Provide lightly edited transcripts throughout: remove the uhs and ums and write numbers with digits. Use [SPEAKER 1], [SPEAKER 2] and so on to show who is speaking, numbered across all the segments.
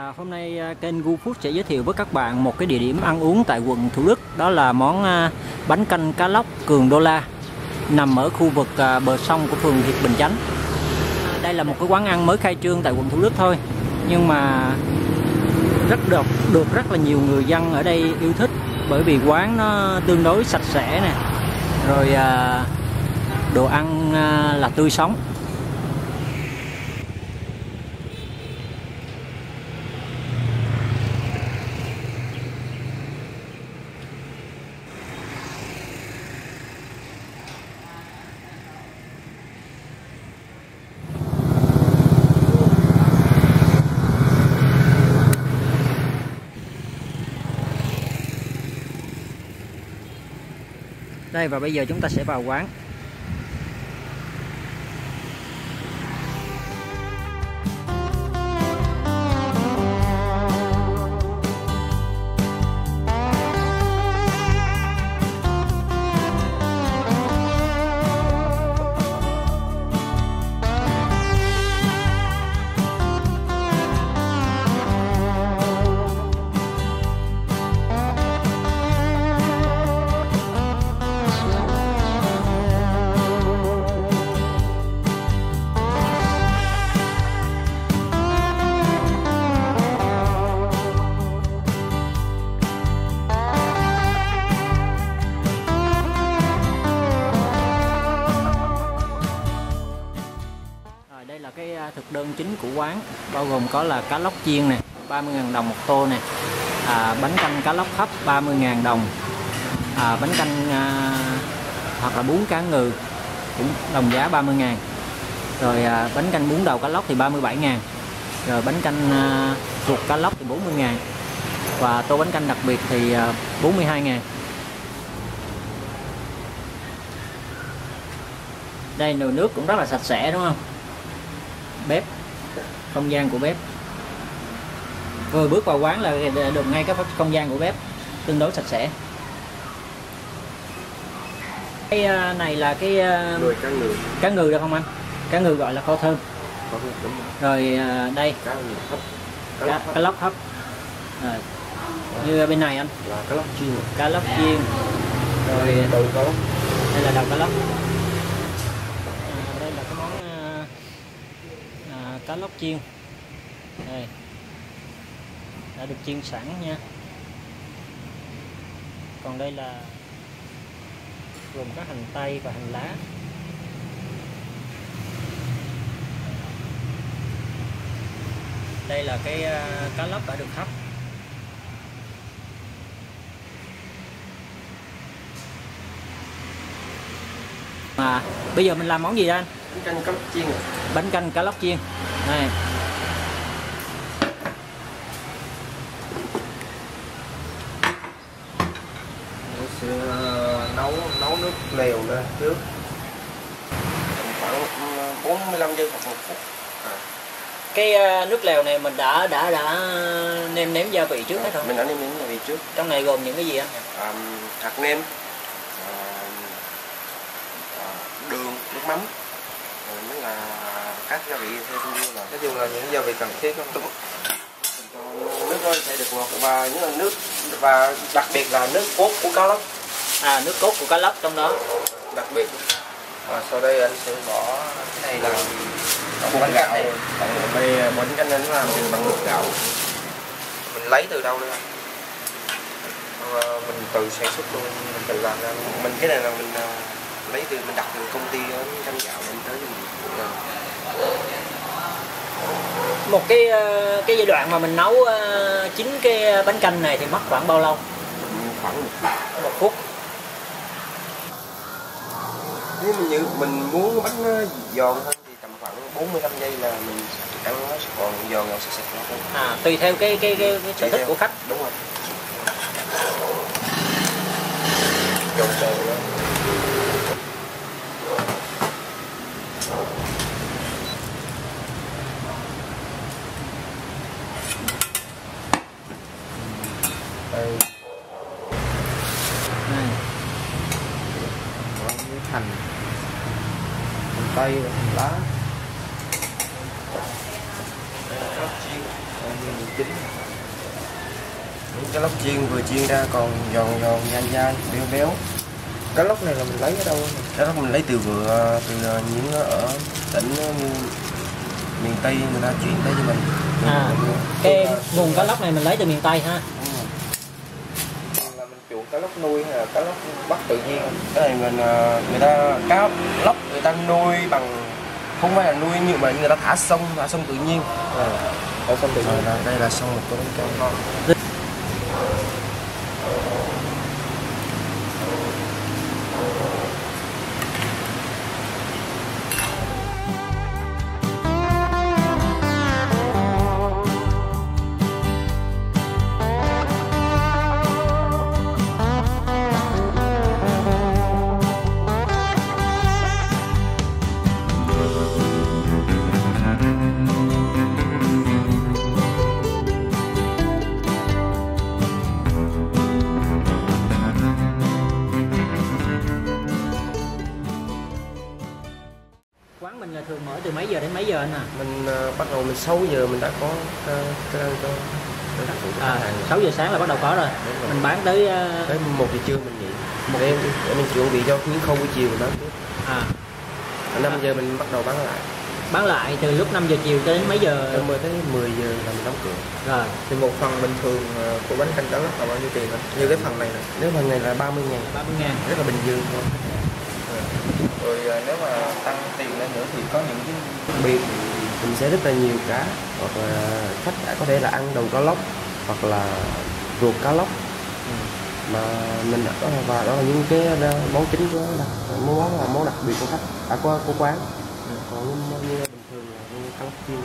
[SPEAKER 1] Hôm nay kênh GoFood sẽ giới thiệu với các bạn một cái địa điểm ăn uống tại quận Thủ Đức. Đó là món bánh canh cá lóc Cường Đô La, nằm ở khu vực bờ sông của phường Hiệp Bình Chánh. Đây là một cái quán ăn mới khai trương tại quận Thủ Đức thôi, nhưng mà được rất là nhiều người dân ở đây yêu thích, bởi vì quán nó tương đối sạch sẽ nè, rồi đồ ăn là tươi sống. Đây, và bây giờ chúng ta sẽ vào quán. Đây là cái thực đơn chính của quán, bao gồm có là cá lóc chiên nè, 30.000 đồng một tô nè, bánh canh cá lóc hấp 30.000 đồng, bánh canh hoặc là bún cá ngừ cũng đồng giá 30.000, rồi bánh canh bún đầu cá lóc thì 37.000, rồi bánh canh ruột cá lóc thì 40.000, và tô bánh canh đặc biệt thì 42.000. Đây, nồi nước cũng rất là sạch sẽ đúng không? Bếp, không gian của bếp, vừa bước vào quán là được ngay cái không gian của bếp tương đối sạch sẽ. Cái này là cái cá ngừ được không anh? Cá ngừ gọi là kho thơm. Rồi đây cá lóc hấp. Như bên này anh
[SPEAKER 2] là cá lóc chiên.
[SPEAKER 1] Cá lóc chiên. Rồi
[SPEAKER 2] đầu cá lóc.
[SPEAKER 1] Đây là đầu cá lóc. Đây là cái món cá lóc chiên. Đây, đã được chiên sẵn nha. Còn đây là gồm có hành tây và hành lá. Đây là cái cá lóc đã được hấp. Bây giờ mình làm món gì đây anh?
[SPEAKER 2] Bánh canh cá lóc chiên.
[SPEAKER 1] Bánh canh cá lóc chiên. Này.
[SPEAKER 2] Sẽ nấu nước lèo ra trước khoảng 45 giây hoặc 1 phút.
[SPEAKER 1] Cái nước lèo này mình đã nêm nếm gia vị trước hết rồi.
[SPEAKER 2] Mình đã nêm nếm gia vị trước.
[SPEAKER 1] Trong này gồm những cái gì anh?
[SPEAKER 2] Hạt nêm, đường, nước mắm, rồi mới là các gia vị theo nói chung là những gia vị cần thiết. Đúng. Nước nó sẽ được ngọt, và những là nước, và đặc biệt là nước cốt của cá lóc.
[SPEAKER 1] Nước cốt của cá lóc trong đó
[SPEAKER 2] Đặc biệt. Và sau đây anh sẽ bỏ cái này là bánh gạo. Bánh canh anh làm từ bằng bột gạo. Mình lấy từ đâu đây? Mình tự sản xuất luôn, mình tự làm ra. Cái này là mình lấy từ, mình đặt từ công ty canh gạo mình tới cho mình.
[SPEAKER 1] Một cái giai đoạn mà mình nấu chín cái bánh canh này thì mất khoảng bao lâu?
[SPEAKER 2] Khoảng
[SPEAKER 1] 1 phút.
[SPEAKER 2] Nếu mình muốn bánh nó giòn hơn thì tầm khoảng 45 giây là mình ăn nó sẽ còn giòn ngọt sạch hơn.
[SPEAKER 1] Tùy theo cái sở thích của khách.
[SPEAKER 2] Đúng rồi. Trộn đều đó. Đây.
[SPEAKER 1] Này.
[SPEAKER 2] Hành tây và hành lá. chín. Những cá lóc chiên vừa chiên ra còn giòn giòn dai dai béo béo.
[SPEAKER 3] Cá lóc này là mình lấy ở đâu?
[SPEAKER 2] Cá lóc mình lấy từ những ở tỉnh như miền Tây người ta chuyển tới cho mình.
[SPEAKER 1] Cái nguồn cá lóc này mình lấy từ miền Tây ha.
[SPEAKER 3] Là mình chuộng cá lóc nuôi hay là cá lóc bắt tự nhiên?
[SPEAKER 2] Cái này người ta cá lóc người ta nuôi bằng, không phải là nuôi như mà người ta thả sông tự nhiên.
[SPEAKER 3] Thả sông tự nhiên.
[SPEAKER 2] Đây là sông một con cá ngon.
[SPEAKER 1] Quán mình là thường mở từ mấy giờ đến mấy giờ anh à?
[SPEAKER 2] Mình bắt đầu mình 6 giờ mình đã có cái ăn cho khách hàng.
[SPEAKER 1] 6 giờ sáng là bắt đầu có rồi. Mình bán tới
[SPEAKER 2] 1 giờ trưa mình nghỉ. Để mình chuẩn bị cho những khâu buổi chiều mình bán tiếp. 5 giờ mình bắt đầu bán lại.
[SPEAKER 1] Bán lại từ lúc 5 giờ chiều cho đến mấy giờ?
[SPEAKER 2] Tới 10 giờ là mình đóng cửa.
[SPEAKER 3] Rồi. Thì một phần bình thường của bánh canh cá lóc là bao nhiêu tiền anh? Như cái phần này nè.
[SPEAKER 2] Nếu phần này là 30.000.
[SPEAKER 1] 30.000.
[SPEAKER 2] Rất là bình thường thôi.
[SPEAKER 3] Rồi nếu mà tăng tiền lên nữa thì có những cái
[SPEAKER 2] biệt mình sẽ rất là nhiều cá, hoặc là khách có thể là ăn đầu cá lóc hoặc là ruột cá lóc mà mình và đó là những cái món chính của món đặc biệt của khách của quán. Còn như bình thường là như cá lóc chiên.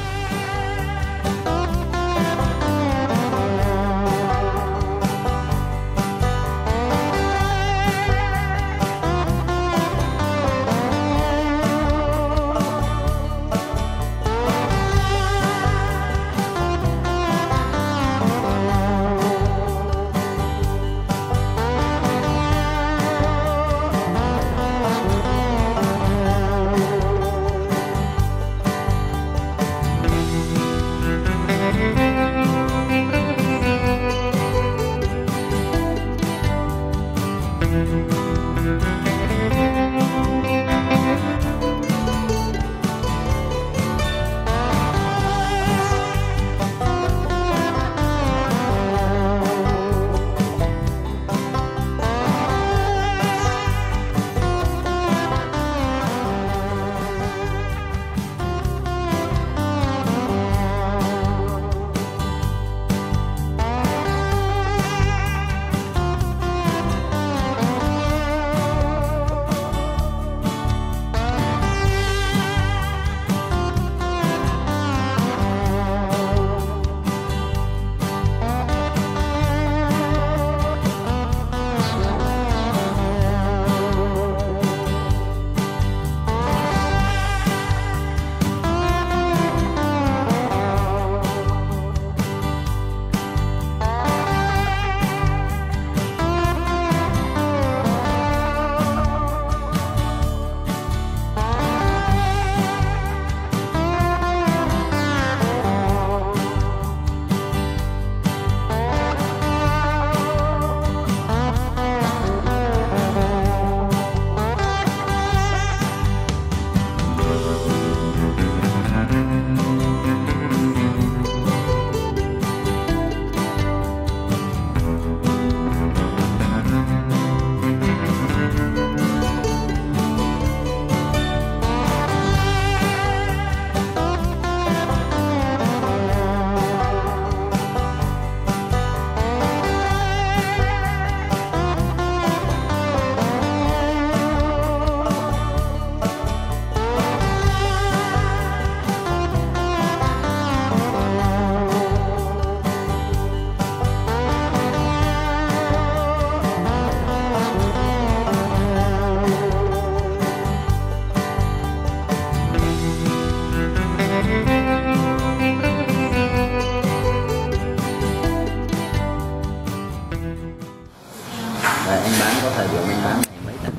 [SPEAKER 4] Anh bán có thời điểm anh bán ngày mấy tầng?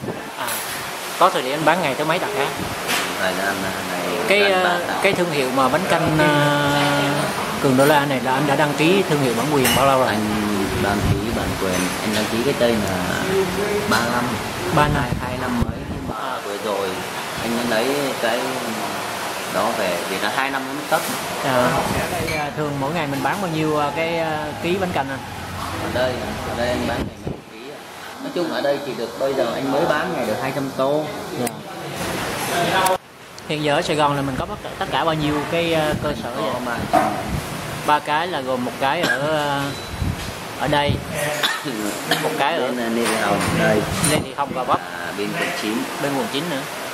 [SPEAKER 1] Có thời điểm anh bán ngày tới mấy tầng khác.
[SPEAKER 4] Thời gian này
[SPEAKER 1] Cái thương hiệu mà bánh canh Cường Đô La này là anh đã đăng ký thương hiệu bản quyền bao lâu rồi?
[SPEAKER 4] Anh đăng ký bản quyền, anh đăng ký cái tên là
[SPEAKER 1] 3 năm.
[SPEAKER 4] 2 năm mấy, nhưng mà vừa rồi anh lấy cái đó về vì là 2 năm nó mới cấp.
[SPEAKER 1] Thường mỗi ngày mình bán bao nhiêu cái ký bánh canh anh?
[SPEAKER 4] Ở đây anh bán ngày mấy ký. Nói chung ở đây chỉ được bây giờ anh mới bán ngày được 200 tô.
[SPEAKER 1] Hiện giờ ở Sài Gòn là mình có tất cả bao nhiêu cái cơ sở vậy? 3 cái là gồm một cái ở đây, một cái ở
[SPEAKER 4] Lê Thị Hồng đây,
[SPEAKER 1] Lê Thị Hồng và Bắp,
[SPEAKER 4] bên quận 9.
[SPEAKER 1] bên quận 9 nữa.